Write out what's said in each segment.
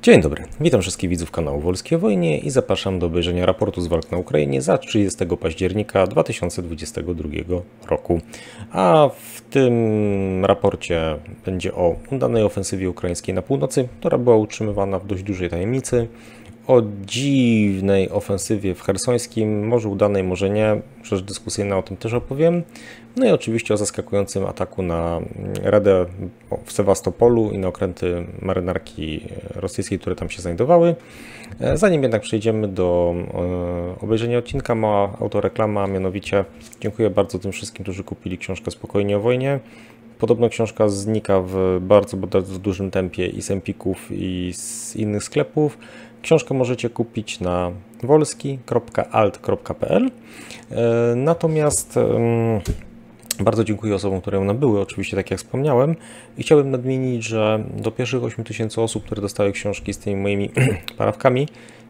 Dzień dobry, witam wszystkich widzów kanału Wolski o Wojnie i zapraszam do obejrzenia raportu z walk na Ukrainie za 30 października 2022 roku. A w tym raporcie będzie o udanej ofensywie ukraińskiej na północy, która była utrzymywana w dość dużej tajemnicy, o dziwnej ofensywie w Chersońskim, może udanej, może nie, rzecz dyskusyjna, o tym też opowiem. No i oczywiście o zaskakującym ataku na Redę w Sewastopolu i na okręty marynarki rosyjskiej, które tam się znajdowały. Zanim jednak przejdziemy do obejrzenia odcinka, mała autoreklama, mianowicie dziękuję bardzo tym wszystkim, którzy kupili książkę Spokojnie o wojnie. Podobno książka znika w bardzo dużym tempie i z Empików i z innych sklepów. Książkę możecie kupić na wolski.alt.pl. Natomiast bardzo dziękuję osobom, które ją nabyły, oczywiście tak jak wspomniałem. I chciałbym nadmienić, że do pierwszych 8000 osób, które dostały książki z tymi moimi parawkami,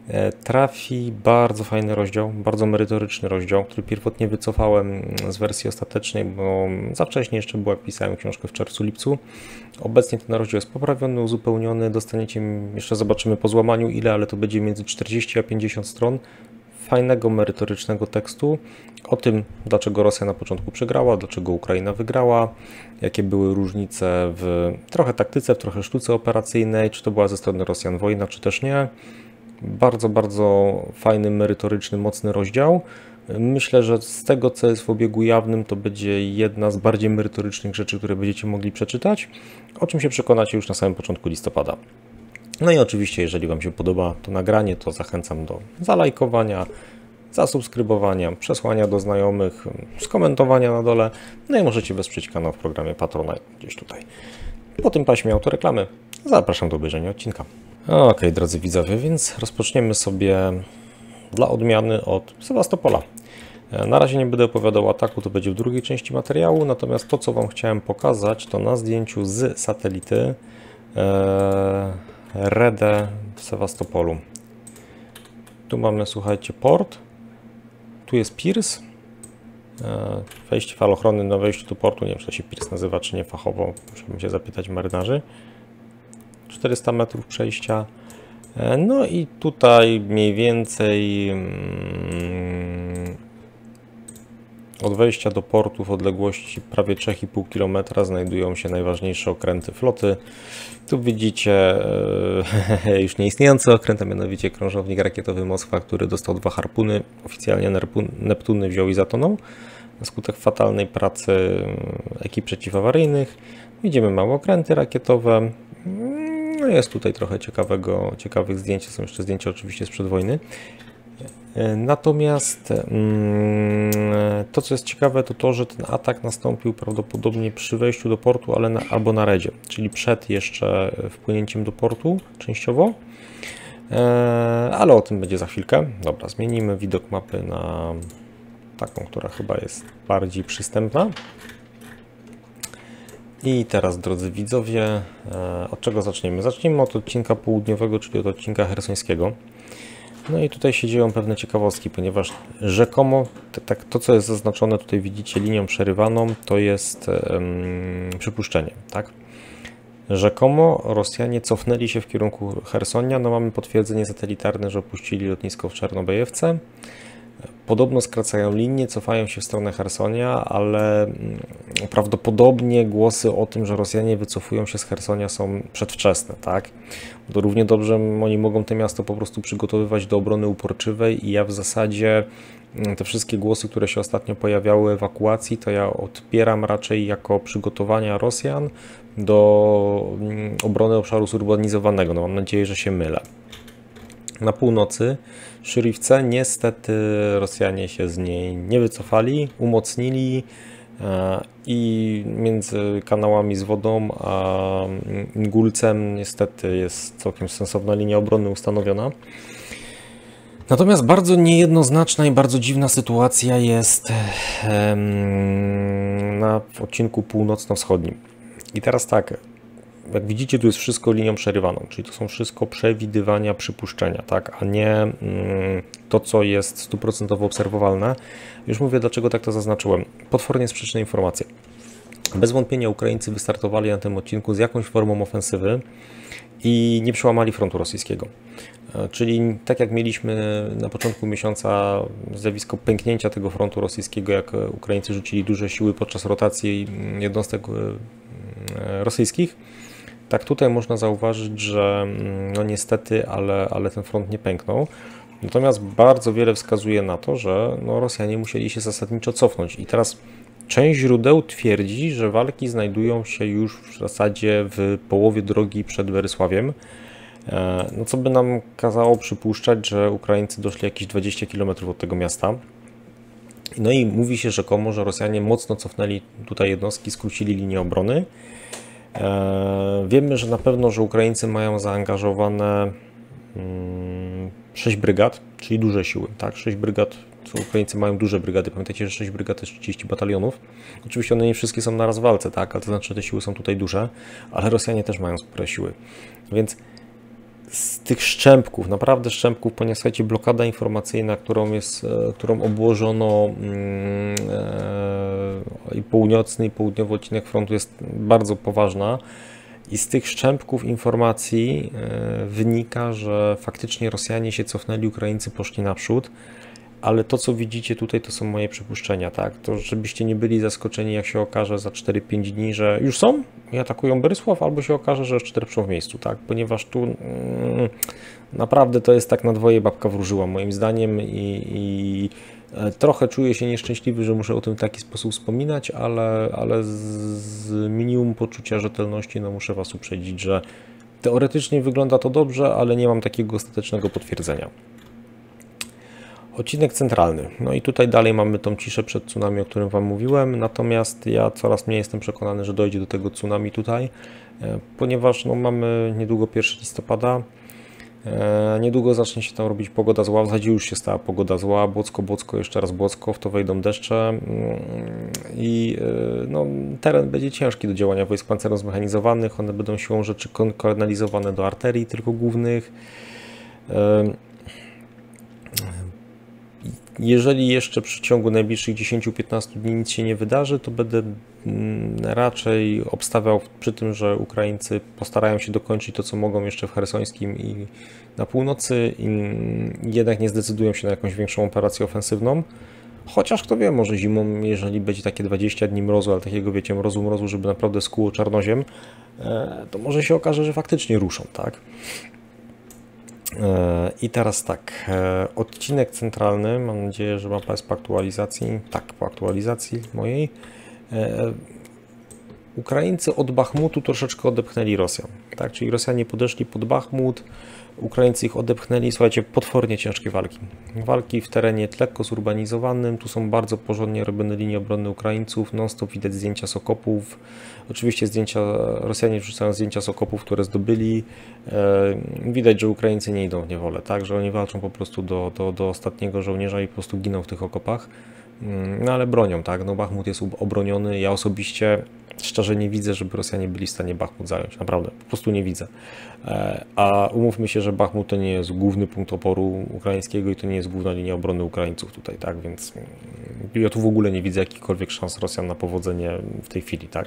trafi bardzo fajny rozdział, bardzo merytoryczny rozdział, który pierwotnie wycofałem z wersji ostatecznej, bo za wcześnie jeszcze było, jak pisałem książkę w czerwcu, lipcu. Obecnie ten rozdział jest poprawiony, uzupełniony, dostaniecie, jeszcze zobaczymy po złamaniu ile, ale to będzie między 40 a 50 stron fajnego, merytorycznego tekstu o tym, dlaczego Rosja na początku przegrała, dlaczego Ukraina wygrała, jakie były różnice w trochę taktyce, w trochę sztuce operacyjnej, czy to była ze strony Rosjan wojna, czy też nie. Bardzo, bardzo fajny, merytoryczny, mocny rozdział. Myślę, że z tego, co jest w obiegu jawnym, to będzie jedna z bardziej merytorycznych rzeczy, które będziecie mogli przeczytać, o czym się przekonacie już na samym początku listopada. No i oczywiście, jeżeli Wam się podoba to nagranie, to zachęcam do zalajkowania, zasubskrybowania, przesłania do znajomych, skomentowania na dole. No i możecie wesprzeć kanał w programie Patronite gdzieś tutaj. Po tym paśmie autoreklamy zapraszam do obejrzenia odcinka. Ok, drodzy widzowie, więc rozpoczniemy sobie dla odmiany od Sewastopola. Na razie nie będę opowiadał o ataku, to będzie w drugiej części materiału, natomiast to, co Wam chciałem pokazać, to na zdjęciu z satelity Redę w Sewastopolu. Tu mamy, słuchajcie, port, tu jest pirs, wejście falochrony na wejściu do portu, nie wiem, czy to się pirs nazywa, czy nie fachowo, musiałbym się zapytać marynarzy. 400 metrów przejścia. No i tutaj mniej więcej od wejścia do portu w odległości prawie 3,5 km znajdują się najważniejsze okręty floty. Tu widzicie już nieistniejący okręt, a mianowicie krążownik rakietowy Moskwa, który dostał 2 harpuny. Oficjalnie Neptuny wziął i zatonął na skutek fatalnej pracy ekip przeciwawaryjnych. Widzimy małe okręty rakietowe. No jest tutaj trochę ciekawych zdjęć, są jeszcze zdjęcia oczywiście sprzed wojny. Natomiast to, co jest ciekawe, to to, że ten atak nastąpił prawdopodobnie przy wejściu do portu, albo na redzie, czyli przed jeszcze wpłynięciem do portu częściowo, ale o tym będzie za chwilkę. Dobra, zmienimy widok mapy na taką, która chyba jest bardziej przystępna. I teraz, drodzy widzowie, od czego zaczniemy? Zacznijmy od odcinka południowego, czyli od odcinka chersońskiego. No i tutaj się dzieją pewne ciekawostki, ponieważ rzekomo to, co jest zaznaczone tutaj, widzicie, linią przerywaną, to jest przypuszczenie, tak? Rzekomo Rosjanie cofnęli się w kierunku Chersonia, no mamy potwierdzenie satelitarne, że opuścili lotnisko w Czernobejewce. Podobno skracają linię, cofają się w stronę Chersonia, ale prawdopodobnie głosy o tym, że Rosjanie wycofują się z Chersonia, są przedwczesne, tak? To równie dobrze oni mogą to miasto po prostu przygotowywać do obrony uporczywej i ja w zasadzie te wszystkie głosy, które się ostatnio pojawiały ewakuacji, to ja odbieram raczej jako przygotowania Rosjan do obrony obszaru zurbanizowanego. No mam nadzieję, że się mylę. Na północy Szyrywce niestety Rosjanie się z niej nie wycofali, umocnili i między kanałami z wodą a Ingulcem niestety jest całkiem sensowna linia obrony ustanowiona. Natomiast bardzo niejednoznaczna i bardzo dziwna sytuacja jest w odcinku północno-wschodnim. I teraz tak, jak widzicie, tu jest wszystko linią przerywaną, czyli to są wszystko przewidywania, przypuszczenia, tak, a nie to, co jest stuprocentowo obserwowalne. Już mówię, dlaczego tak to zaznaczyłem. Potwornie sprzeczne informacje. Bez wątpienia Ukraińcy wystartowali na tym odcinku z jakąś formą ofensywy i nie przełamali frontu rosyjskiego. Czyli tak jak mieliśmy na początku miesiąca zjawisko pęknięcia tego frontu rosyjskiego, jak Ukraińcy rzucili duże siły podczas rotacji jednostek rosyjskich, tak tutaj można zauważyć, że no niestety, ale ten front nie pęknął. Natomiast bardzo wiele wskazuje na to, że no Rosjanie musieli się zasadniczo cofnąć. I teraz część źródeł twierdzi, że walki znajdują się już w zasadzie w połowie drogi przed Werysławiem, no co by nam kazało przypuszczać, że Ukraińcy doszli jakieś 20 km od tego miasta. No i mówi się rzekomo, że Rosjanie mocno cofnęli tutaj jednostki, skrócili linię obrony. Wiemy, że na pewno, że Ukraińcy mają zaangażowane 6 brygad, czyli duże siły. Tak, 6 brygad, co Ukraińcy mają duże brygady. Pamiętajcie, że 6 brygad to jest 30 batalionów. Oczywiście one nie wszystkie są naraz w walce, tak, ale to znaczy, że te siły są tutaj duże, ale Rosjanie też mają spore siły. Więc z tych szczępków, naprawdę szczępków, ponieważ słuchajcie, blokada informacyjna, którą obłożono i północny i południowy odcinek frontu jest bardzo poważna. I z tych szczępków informacji wynika, że faktycznie Rosjanie się cofnęli, Ukraińcy poszli naprzód, ale to, co widzicie tutaj, to są moje przypuszczenia, tak? To żebyście nie byli zaskoczeni, jak się okaże za 4-5 dni, że już są i atakują Borysław, albo się okaże, że jeszcze trepczą w miejscu, tak? Ponieważ tu naprawdę to jest tak na dwoje babka wróżyła, moim zdaniem, i trochę czuję się nieszczęśliwy, że muszę o tym w taki sposób wspominać, ale z minimum poczucia rzetelności no muszę Was uprzedzić, że teoretycznie wygląda to dobrze, ale nie mam takiego ostatecznego potwierdzenia. Odcinek centralny. No i tutaj dalej mamy tą ciszę przed tsunami, o którym Wam mówiłem, natomiast ja coraz mniej jestem przekonany, że dojdzie do tego tsunami tutaj, ponieważ no, mamy niedługo 1 listopada, niedługo zacznie się tam robić pogoda zła, w zasadzie już się stała pogoda zła, Błocko, jeszcze raz Błocko, w to wejdą deszcze i no, teren będzie ciężki do działania wojsk pancerno zmechanizowanych, one będą siłą rzeczy kanalizowane do arterii tylko głównych. Jeżeli jeszcze w ciągu najbliższych 10-15 dni nic się nie wydarzy, to będę raczej obstawiał przy tym, że Ukraińcy postarają się dokończyć to, co mogą jeszcze w Chersońskim i na północy i jednak nie zdecydują się na jakąś większą operację ofensywną. Chociaż kto wie, może zimą, jeżeli będzie takie 20 dni mrozu, ale takiego wiecie, mrozu, żeby naprawdę skłuło czarnoziem, to może się okaże, że faktycznie ruszą, tak? I teraz tak, odcinek centralny, mam nadzieję, że mapa jest po aktualizacji, tak, po aktualizacji mojej. Ukraińcy od Bachmutu troszeczkę odepchnęli Rosjan, tak, czyli Rosjanie podeszli pod Bachmut, Ukraińcy ich odepchnęli, słuchajcie, potwornie ciężkie walki. Walki w terenie lekko zurbanizowanym, tu są bardzo porządnie robione linie obrony Ukraińców, non-stop widać zdjęcia z okopów, oczywiście Rosjanie wrzucają zdjęcia z okopów, które zdobyli, widać, że Ukraińcy nie idą w niewolę, tak, że oni walczą po prostu do ostatniego żołnierza i po prostu giną w tych okopach. No ale bronią, tak, no Bachmut jest obroniony, ja osobiście szczerze nie widzę, żeby Rosjanie byli w stanie Bachmut zająć, naprawdę, po prostu nie widzę. A umówmy się, że Bachmut to nie jest główny punkt oporu ukraińskiego i to nie jest główna linia obrony Ukraińców tutaj, tak, więc ja tu w ogóle nie widzę jakichkolwiek szans Rosjan na powodzenie w tej chwili, tak.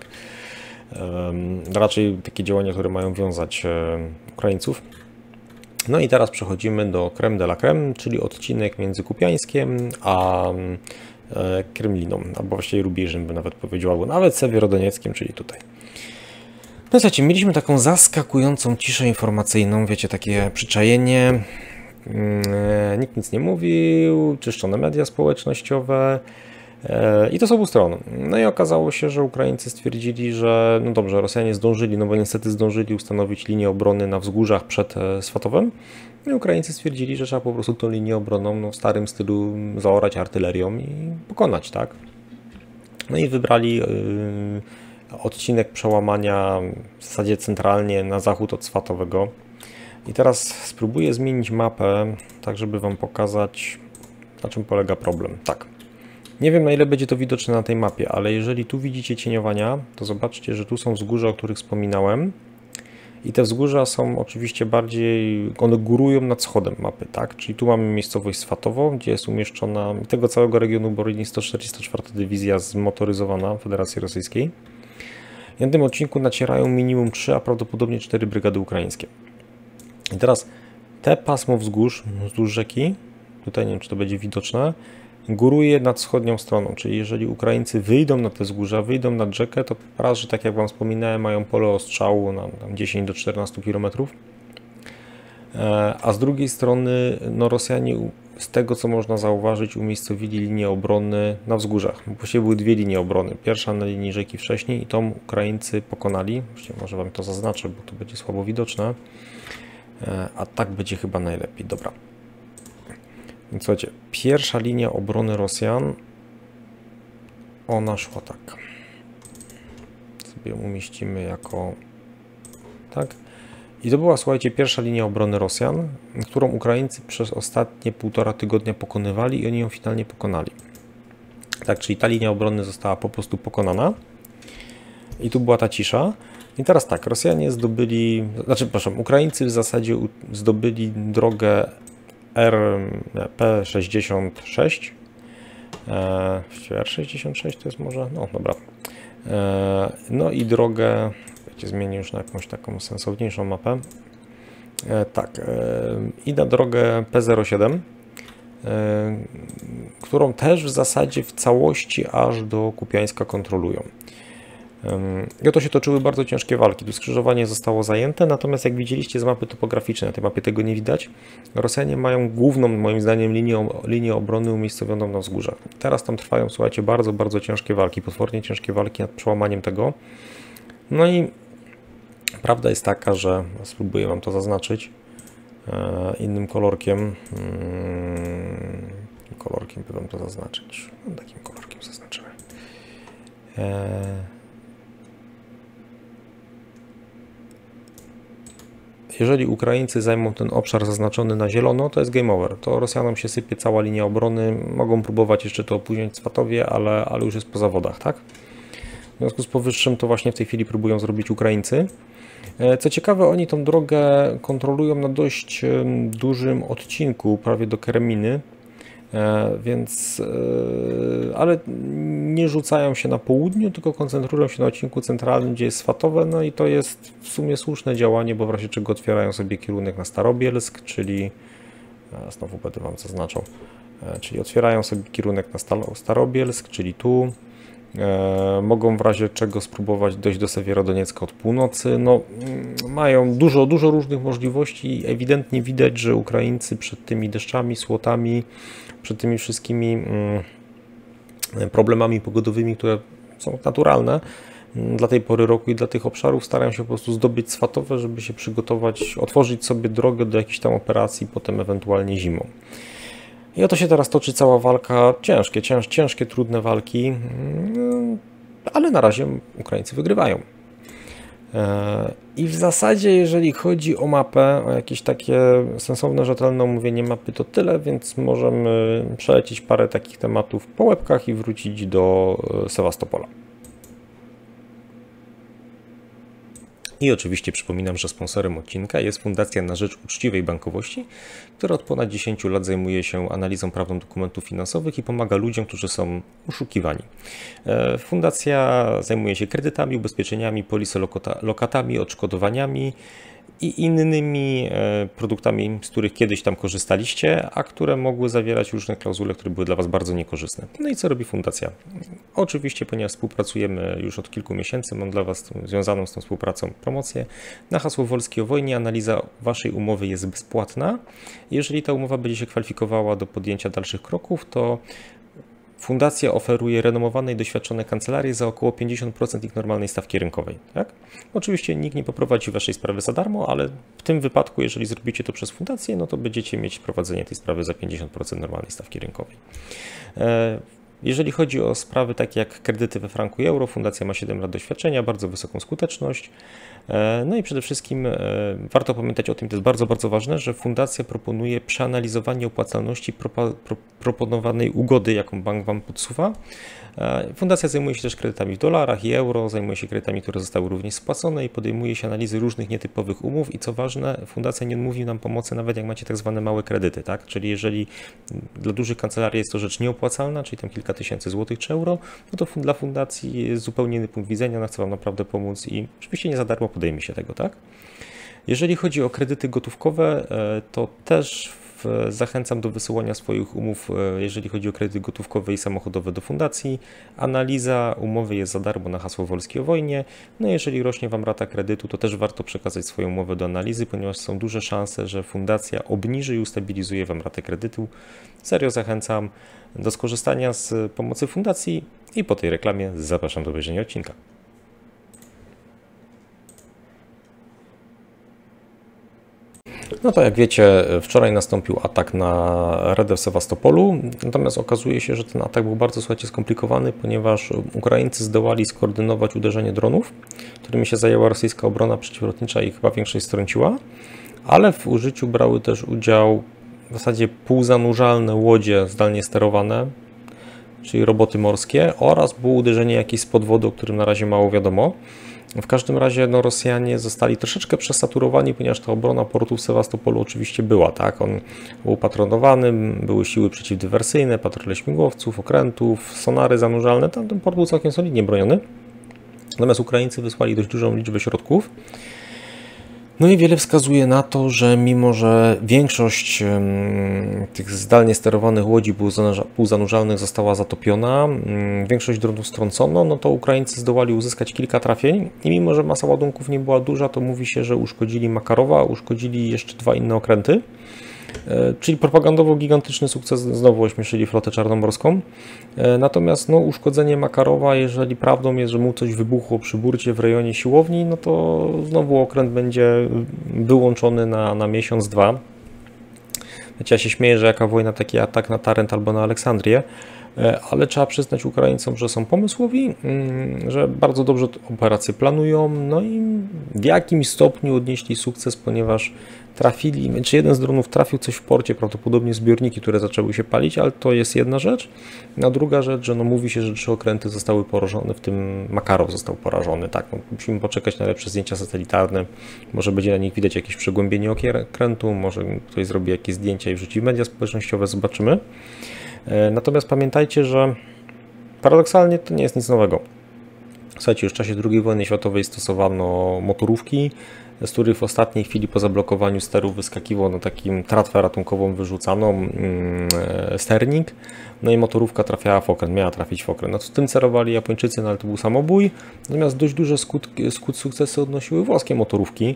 Raczej takie działania, które mają wiązać Ukraińców. No i teraz przechodzimy do crème de la crème, czyli odcinek między Kupiańskiem a Kremliną, albo właściwie Rubieżem by nawet powiedział, albo nawet Sewierodonieckiem, czyli tutaj. No słuchajcie, mieliśmy taką zaskakującą ciszę informacyjną, wiecie, takie przyczajenie, nikt nic nie mówił, czyszczone media społecznościowe i to z obu stron. No i okazało się, że Ukraińcy stwierdzili, że no dobrze, Rosjanie zdążyli, no bo niestety zdążyli ustanowić linię obrony na wzgórzach przed Swatowem. I Ukraińcy stwierdzili, że trzeba po prostu tą linię obronną no, w starym stylu zaorać artylerią i pokonać, tak? No i wybrali odcinek przełamania w zasadzie centralnie na zachód od Swatowego. I teraz spróbuję zmienić mapę, tak żeby Wam pokazać, na czym polega problem. Tak. Nie wiem, na ile będzie to widoczne na tej mapie, ale jeżeli tu widzicie cieniowania, to zobaczcie, że tu są wzgórza, o których wspominałem. I te wzgórza są oczywiście bardziej, one górują nad wschodem mapy, tak? Czyli tu mamy miejscowość Swatowo, gdzie jest umieszczona tego całego regionu broni 144 Dywizja zmotoryzowana Federacji Rosyjskiej. I na tym odcinku nacierają minimum 3, a prawdopodobnie 4 brygady ukraińskie. I teraz te pasmo wzgórz wzdłuż rzeki, tutaj nie wiem, czy to będzie widoczne, góruje nad wschodnią stroną, czyli jeżeli Ukraińcy wyjdą na te wzgórza, wyjdą nad rzekę, to raz, że tak jak Wam wspominałem, mają pole ostrzału na 10 do 14 km, a z drugiej strony no, Rosjanie, z tego co można zauważyć, umiejscowili linię obrony na wzgórzach. Właściwie były dwie linie obrony. Pierwsza na linii rzeki wcześniej i tą Ukraińcy pokonali. Właściwie może Wam to zaznaczę, bo to będzie słabo widoczne, a tak będzie chyba najlepiej. Dobra. Więc słuchajcie, pierwsza linia obrony Rosjan, ona szła tak. Sobie ją umieścimy jako tak. I to była, słuchajcie, pierwsza linia obrony Rosjan, którą Ukraińcy przez ostatnie 1,5 tygodnia pokonywali i oni ją finalnie pokonali. Tak, czyli ta linia obrony została po prostu pokonana. I tu była ta cisza. I teraz tak, Rosjanie zdobyli, Ukraińcy w zasadzie zdobyli drogę P66. R66 to jest może, no dobra. No i drogę, zmienię już na jakąś taką sensowniejszą mapę. Tak, i na drogę P07, którą też w zasadzie w całości aż do Kupiańska kontrolują. I oto się toczyły bardzo ciężkie walki. Tu skrzyżowanie zostało zajęte, natomiast jak widzieliście z mapy topograficznej, na tej mapie tego nie widać, Rosjanie mają główną, moim zdaniem, linię obrony umiejscowioną na wzgórzach. Teraz tam trwają, słuchajcie, bardzo, bardzo ciężkie walki, potwornie ciężkie walki nad przełamaniem tego. No i prawda jest taka, że spróbuję Wam to zaznaczyć innym kolorkiem. Kolorkiem by Wam to zaznaczyć. Takim kolorkiem zaznaczymy. Jeżeli Ukraińcy zajmą ten obszar zaznaczony na zielono, to jest game over. To Rosjanom się sypie cała linia obrony. Mogą próbować jeszcze to opóźnić w Swatowie, ale już jest po zawodach, tak? W związku z powyższym to właśnie w tej chwili próbują zrobić Ukraińcy. Co ciekawe, oni tą drogę kontrolują na dość dużym odcinku, prawie do Kereminy, więc, ale nie rzucają się na południu, tylko koncentrują się na odcinku centralnym, gdzie jest Swatowe, no i to jest w sumie słuszne działanie, bo w razie czego otwierają sobie kierunek na Starobielsk, czyli, znowu będę Wam zaznaczał, czyli otwierają sobie kierunek na Starobielsk, czyli tu. Mogą w razie czego spróbować dojść do Sewierodoniecka od północy. No, mają dużo różnych możliwości i ewidentnie widać, że Ukraińcy przed tymi deszczami, słotami, przed tymi wszystkimi problemami pogodowymi, które są naturalne dla tej pory roku i dla tych obszarów, starają się po prostu zdobyć Swatowe, żeby się przygotować, otworzyć sobie drogę do jakichś tam operacji, potem ewentualnie zimą. I oto się teraz toczy cała walka, ciężkie, trudne walki, ale na razie Ukraińcy wygrywają. I w zasadzie, jeżeli chodzi o mapę, o jakieś takie sensowne, rzetelne omówienie mapy, to tyle, więc możemy przelecieć parę takich tematów po łebkach i wrócić do Sewastopola. I oczywiście przypominam, że sponsorem odcinka jest Fundacja na Rzecz Uczciwej Bankowości, która od ponad 10 lat zajmuje się analizą prawną dokumentów finansowych i pomaga ludziom, którzy są oszukiwani. Fundacja zajmuje się kredytami, ubezpieczeniami, polisolokatami, odszkodowaniami i innymi produktami, z których kiedyś tam korzystaliście, a które mogły zawierać różne klauzule, które były dla Was bardzo niekorzystne. No i co robi Fundacja? Oczywiście, ponieważ współpracujemy już od kilku miesięcy, mam dla Was związaną z tą współpracą promocję. Na hasło Wolski o wojnie analiza Waszej umowy jest bezpłatna. Jeżeli ta umowa będzie się kwalifikowała do podjęcia dalszych kroków, to Fundacja oferuje renomowane i doświadczone kancelarie za około 50% ich normalnej stawki rynkowej. Tak? Oczywiście nikt nie poprowadzi Waszej sprawy za darmo, ale w tym wypadku, jeżeli zrobicie to przez fundację, no to będziecie mieć prowadzenie tej sprawy za 50% normalnej stawki rynkowej. Jeżeli chodzi o sprawy takie jak kredyty we franku i euro, fundacja ma 7 lat doświadczenia, bardzo wysoką skuteczność. No i przede wszystkim warto pamiętać o tym, to jest bardzo, bardzo ważne, że fundacja proponuje przeanalizowanie opłacalności proponowanej ugody, jaką bank Wam podsuwa. Fundacja zajmuje się też kredytami w dolarach i euro, zajmuje się kredytami, które zostały również spłacone i podejmuje się analizy różnych nietypowych umów i co ważne, fundacja nie odmówi nam pomocy nawet jak macie tak zwane małe kredyty, tak? Czyli jeżeli dla dużych kancelarii jest to rzecz nieopłacalna, czyli tam kilka tysięcy złotych czy euro, no to dla fundacji jest zupełnie inny punkt widzenia, ona chce Wam naprawdę pomóc i oczywiście nie za darmo podejmie się tego, tak? Jeżeli chodzi o kredyty gotówkowe, to też zachęcam do wysyłania swoich umów, jeżeli chodzi o kredyty gotówkowe i samochodowe do fundacji. Analiza umowy jest za darmo na hasło Wolski o wojnie. No jeżeli rośnie Wam rata kredytu, to też warto przekazać swoją umowę do analizy, ponieważ są duże szanse, że fundacja obniży i ustabilizuje Wam ratę kredytu. Serio zachęcam do skorzystania z pomocy fundacji i po tej reklamie zapraszam do obejrzenia odcinka. No to jak wiecie, wczoraj nastąpił atak na Redę w Sewastopolu, natomiast okazuje się, że ten atak był bardzo, słuchajcie, skomplikowany, ponieważ Ukraińcy zdołali skoordynować uderzenie dronów, którymi się zajęła rosyjska obrona przeciwlotnicza i chyba większość strąciła, ale w użyciu brały też udział w zasadzie półzanurzalne łodzie zdalnie sterowane, czyli roboty morskie, oraz było uderzenie jakieś spod wody, o którym na razie mało wiadomo. W każdym razie Rosjanie zostali troszeczkę przesaturowani, ponieważ ta obrona portu w Sewastopolu oczywiście była, tak? On był patronowany, były siły przeciwdywersyjne, patrole śmigłowców, okrętów, sonary zanurzalne, tam ten port był całkiem solidnie broniony. Natomiast Ukraińcy wysłali dość dużą liczbę środków. No i wiele wskazuje na to, że mimo, że większość tych zdalnie sterowanych łodzi półzanurzalnych została zatopiona, większość dronów strącono, no to Ukraińcy zdołali uzyskać kilka trafień i mimo, że masa ładunków nie była duża, to mówi się, że uszkodzili Makarowa, uszkodzili jeszcze 2 inne okręty. Czyli propagandowo gigantyczny sukces, znowu ośmieszyli flotę czarnomorską. Natomiast no, uszkodzenie Makarowa, jeżeli prawdą jest, że mu coś wybuchło przy burcie w rejonie siłowni, no to znowu okręt będzie wyłączony na miesiąc, 2. Wiecie, ja się śmieję, że jaka wojna, taki atak na Tarent albo na Aleksandrię, ale trzeba przyznać Ukraińcom, że są pomysłowi, że bardzo dobrze operacje planują, no i w jakimś stopniu odnieśli sukces, ponieważ trafili, czy jeden z dronów trafił coś w porcie, prawdopodobnie zbiorniki, które zaczęły się palić, ale to jest jedna rzecz. A druga rzecz, że no mówi się, że 3 okręty zostały porażone, w tym Makarow został porażony. Tak, no, musimy poczekać na lepsze zdjęcia satelitarne, może będzie na nich widać jakieś przegłębienie okrętu, może ktoś zrobi jakieś zdjęcia i wrzuci w media społecznościowe, zobaczymy. Natomiast pamiętajcie, że paradoksalnie to nie jest nic nowego. Słuchajcie, już w czasie II wojny światowej stosowano motorówki, z których w ostatniej chwili po zablokowaniu sterów wyskakiwał na takim tratwę ratunkową wyrzucaną sternik, no i motorówka trafiała w okręt, miała trafić w okręt. No to z tym celowali Japończycy, no ale to był samobój, natomiast dość duże sukcesy odnosiły włoskie motorówki.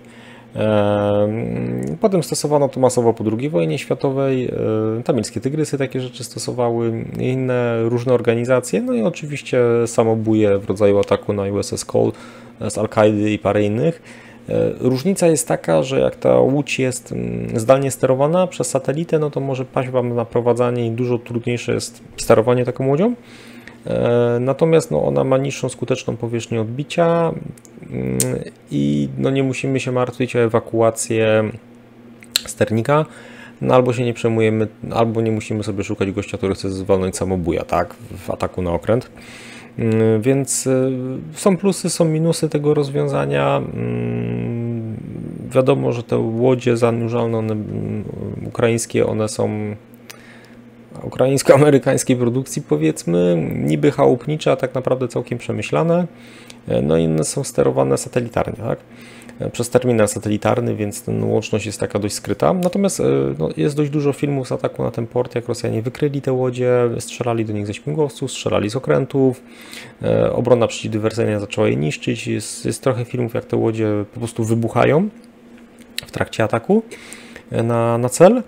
Potem stosowano to masowo po II wojnie światowej, tamilskie tygrysy takie rzeczy stosowały, inne różne organizacje, no i oczywiście samobóje w rodzaju ataku na USS Cole z Al-Kaidy i parę innych. Różnica jest taka, że jak ta łódź jest zdalnie sterowana przez satelitę, no to może paść Wam na prowadzenie i dużo trudniejsze jest sterowanie taką łodzią. Natomiast no, ona ma niższą skuteczną powierzchnię odbicia i no, nie musimy się martwić o ewakuację sternika, no, albo się nie przejmujemy, albo nie musimy sobie szukać gościa, który chce zwalnąć samobuja, tak, w ataku na okręt. Więc są plusy, są minusy tego rozwiązania. Wiadomo, że te łodzie zanurzalne, one, ukraińskie, one są ukraińsko-amerykańskiej produkcji, powiedzmy, niby chałupnicze, a tak naprawdę całkiem przemyślane. No i one są sterowane satelitarnie, tak? Przez terminal satelitarny, więc ta łączność jest taka dość skryta. Natomiast no, jest dość dużo filmów z ataku na ten port, jak Rosjanie wykryli te łodzie, strzelali do nich ze śmigłowców, strzelali z okrętów, obrona przeciwdywersyjna zaczęła je niszczyć. Jest trochę filmów, jak te łodzie po prostu wybuchają w trakcie ataku na cel.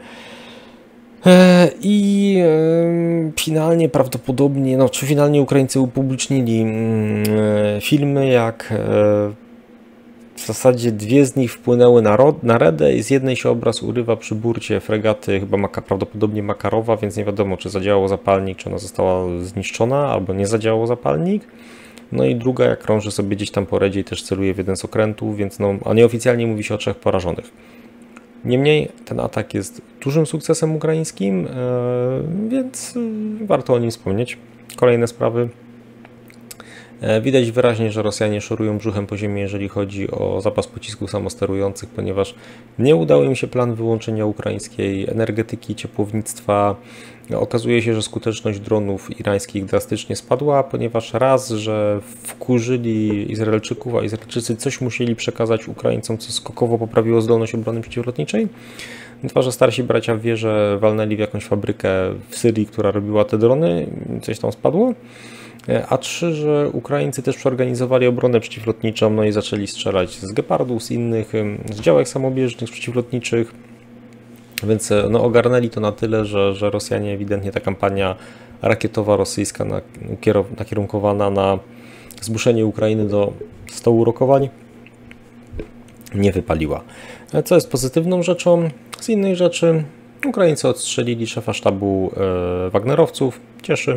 I finalnie prawdopodobnie, no czy finalnie Ukraińcy upublicznili filmy, jak w zasadzie 2 z nich wpłynęły na Redę i z jednej się obraz urywa przy burcie fregaty, chyba prawdopodobnie Makarowa, więc nie wiadomo, czy zadziałał zapalnik, czy ona została zniszczona, albo nie zadziałał zapalnik. No i druga, jak krąży sobie gdzieś tam po Redzie i też celuje w jeden z okrętów, więc no, a nieoficjalnie mówi się o 3 porażonych. Niemniej ten atak jest dużym sukcesem ukraińskim, więc warto o nim wspomnieć. Kolejne sprawy. Widać wyraźnie, że Rosjanie szorują brzuchem po ziemi, jeżeli chodzi o zapas pocisków samosterujących, ponieważ nie udało im się plan wyłączenia ukraińskiej energetyki, ciepłownictwa. Okazuje się, że skuteczność dronów irańskich drastycznie spadła, ponieważ raz, że wkurzyli Izraelczyków, a Izraelczycy coś musieli przekazać Ukraińcom, co skokowo poprawiło zdolność obrony przeciwlotniczej. Dwa, że starsi bracia w wieże walnęli w jakąś fabrykę w Syrii, która robiła te drony, coś tam spadło. A trzy, że Ukraińcy też przeorganizowali obronę przeciwlotniczą, no i zaczęli strzelać z Gepardów, z innych, z działek samobieżnych, przeciwlotniczych, więc no, ogarnęli to na tyle, że Rosjanie ewidentnie ta kampania rakietowa rosyjska nakierunkowana na zmuszenie Ukrainy do stołu rokowań nie wypaliła. Co jest pozytywną rzeczą? Z innej rzeczy Ukraińcy odstrzelili szefa sztabu Wagnerowców, cieszy.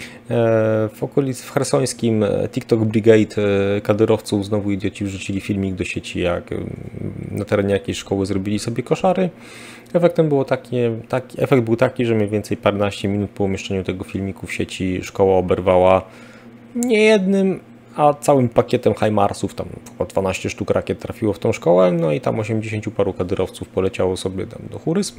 W Chersońskim TikTok Brigade kadyrowców znowu idioci wrzucili filmik do sieci, jak na terenie jakiejś szkoły zrobili sobie koszary. Efekt był taki, że mniej więcej paręnaście minut po umieszczeniu tego filmiku w sieci szkoła oberwała nie jednym, a całym pakietem HIMARS-ów, tam chyba 12 sztuk rakiet trafiło w tą szkołę, no i tam 80 paru kadyrowców poleciało sobie tam do Chórys.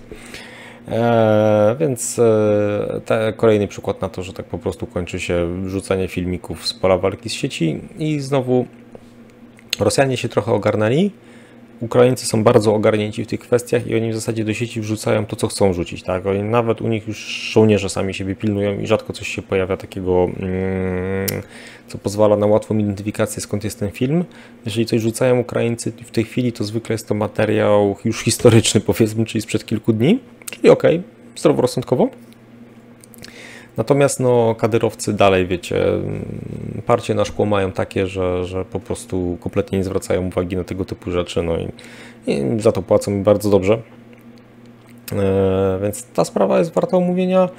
Więc kolejny przykład na to, że tak po prostu kończy się wrzucanie filmików z pola walki z sieci i znowu Rosjanie się trochę ogarnęli. Ukraińcy są bardzo ogarnięci w tych kwestiach i oni w zasadzie do sieci wrzucają to, co chcą rzucić. Tak? Nawet u nich już żołnierze sami siebie pilnują i rzadko coś się pojawia takiego, co pozwala na łatwą identyfikację, skąd jest ten film. Jeżeli coś rzucają Ukraińcy w tej chwili, to zwykle jest to materiał już historyczny, powiedzmy, czyli sprzed kilku dni, czyli okej, zdroworozsądkowo. Natomiast no, kadyrowcy dalej, wiecie, parcie na szkło mają takie, że po prostu kompletnie nie zwracają uwagi na tego typu rzeczy, no i za to płacą mi bardzo dobrze. Więc ta sprawa jest warta omówienia.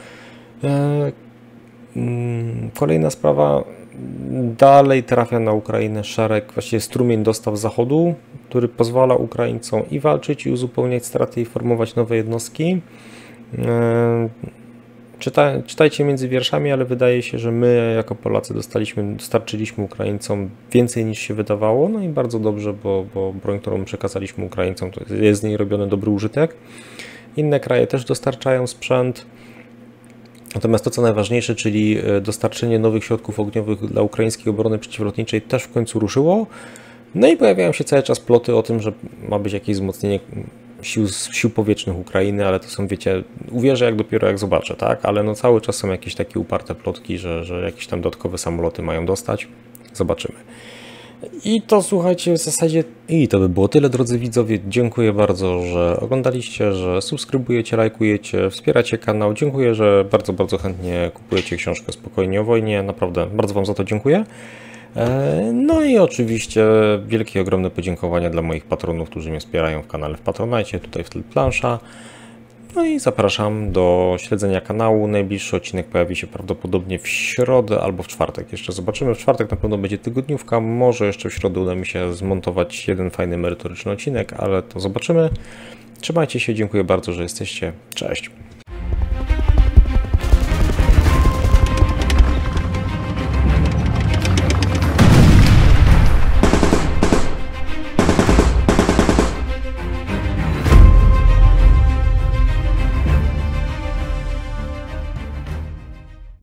Kolejna sprawa, dalej trafia na Ukrainę szereg, właściwie strumień dostaw z zachodu, który pozwala Ukraińcom i walczyć, i uzupełniać straty, i formować nowe jednostki. Czytajcie między wierszami, ale wydaje się, że my jako Polacy dostarczyliśmy Ukraińcom więcej niż się wydawało, no i bardzo dobrze, bo broń, którą przekazaliśmy Ukraińcom, to jest z niej robiony dobry użytek. Inne kraje też dostarczają sprzęt. Natomiast to, co najważniejsze, czyli dostarczenie nowych środków ogniowych dla ukraińskiej obrony przeciwlotniczej też w końcu ruszyło. No i pojawiają się cały czas ploty o tym, że ma być jakieś wzmocnienie sił powietrznych Ukrainy, ale to są, wiecie, uwierzę jak dopiero jak zobaczę, tak? Ale no cały czas są jakieś takie uparte plotki, że jakieś tam dodatkowe samoloty mają dostać. Zobaczymy. I to, słuchajcie, w zasadzie to by było tyle, drodzy widzowie. Dziękuję bardzo, że oglądaliście, że subskrybujecie, lajkujecie, wspieracie kanał. Dziękuję, że bardzo, bardzo chętnie kupujecie książkę Spokojnie o wojnie. Naprawdę bardzo Wam za to dziękuję. No i oczywiście wielkie, ogromne podziękowania dla moich patronów, którzy mnie wspierają w kanale w Patronite, tutaj w tle plansza. No i zapraszam do śledzenia kanału. Najbliższy odcinek pojawi się prawdopodobnie w środę albo w czwartek. Jeszcze zobaczymy. W czwartek na pewno będzie tygodniówka. Może jeszcze w środę uda mi się zmontować jeden fajny, merytoryczny odcinek, ale to zobaczymy. Trzymajcie się. Dziękuję bardzo, że jesteście. Cześć.